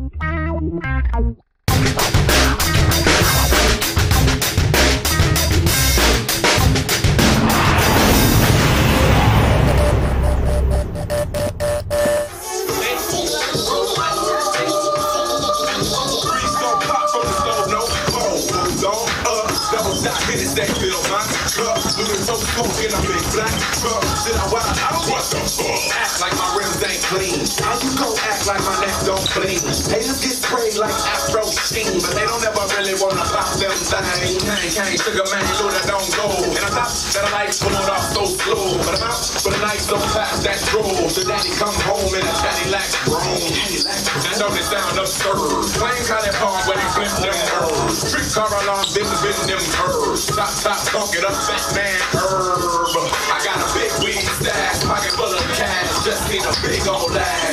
In a big black truck, sit out wild out. What the fuck? Act like my rims ain't clean. How you gon' act like my neck don't bleed? Haters get sprayed like Afro steam, but they don't ever really wanna pop them things. Can't sugar man, Luda don't go. And I thought that I like pulled off so slow, but I'm out for the night, don't pass that stroll. So daddy come home in a Cadillac grown. And don't it sound absurd? Playing Cali Park where they flip them birds. Trick car alarms, didn't bend them curves. Stop, talk it up, fat man herb. I got a big weed stash, pocket full of cash, just need a big old ass.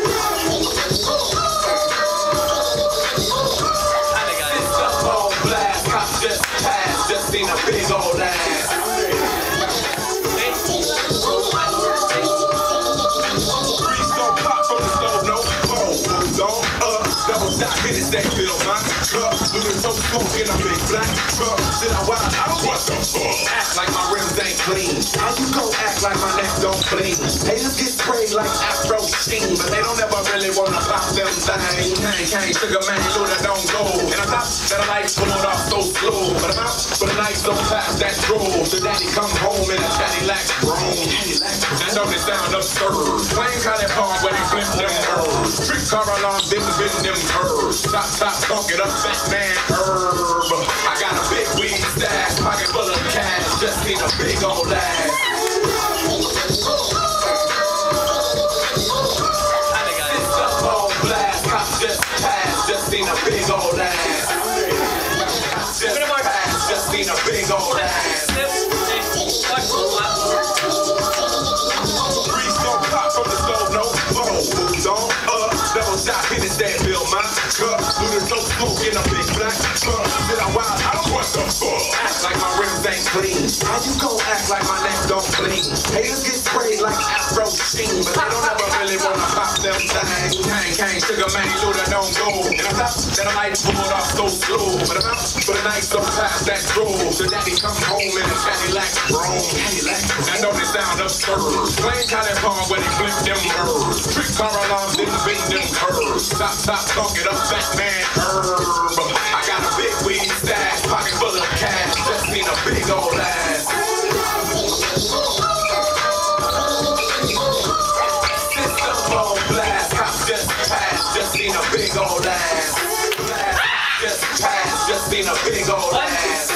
It's up on blast, cops just passed, just need a big old ass. Breeze don't pop from the stove, no phone, don't double shot, hit it, they feel my cup. Looking so smoke in a big black truck. Sit out wild out. What the fuck? Act like my rims ain't clean. How you gon' act like my neck don't bleed? Haters get sprayed like Afro steam, but they don't ever really wanna pop them things. Can't sugar man, Luda don't go. And I thought that I like pulled off so slow, but I'm out for the night, don't pass that stroll. So daddy come home in a Cadillac grown. And don't it sound absurd? Playing Cali Park where they flip them birds. Trick car alarms, didn't bend them curves. Stop, talk it up, fat man herb. I got a big weed stash, pocket full of cash, just need a big old ass. It's up on blast, cops just passed, just need a big old ass. Just need a big old ass. Breeze don't pop from the stove, no phone, don't double shot, hit it, that bill, my cup. Luda so smoke in a big black truck. Sit out wild out. What the fuck? Act like my rims ain't clean. How you gon' act like my neck don't bleed? Haters get sprayed like Afro steam, but they don't ever really wanna pop them things. Can't sugar man, Luda don't go. And I thought that I might pull it off so slow, but I'm out for the night, don't pass that stroll. So daddy come home in a Cadillac grown. And don't it sound absurd? Playing Cali Park where they flip them birds. Trick car alarms, didn't bend them curves. Stop, talk it up, fat man herb. I got a big weed stash, pocket full of cash, just need a big old ass. System on blast, cops just passed, just need a big old ass. Just passed, just need a big old ass.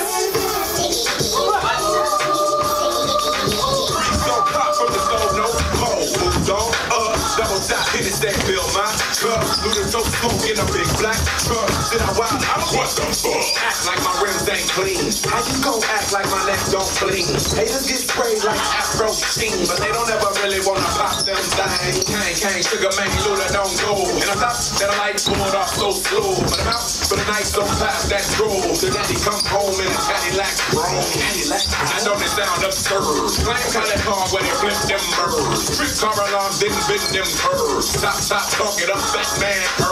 Breeze don't pop from the stove, no cold, don't double shot, hit it, that bill, my cup. Luda so smoke in a big black truck. Sit out wild out. What the fuck? Act like my rims ain't clean. How you gon' act like my neck don't bleed? Haters get sprayed like Afro steam, but they don't ever really wanna pop them things. Can't sugar man, Luda don't go. And I thought that I like pulled off so slow, but I'm out for the night, don't pass that stroll. So daddy come home in a Cadillac grown. And don't it sound absurd? Playing Cali Park where they flip them birds. Trick car alarms, didn't bend them curves. Stop, talk it up, fat man herb.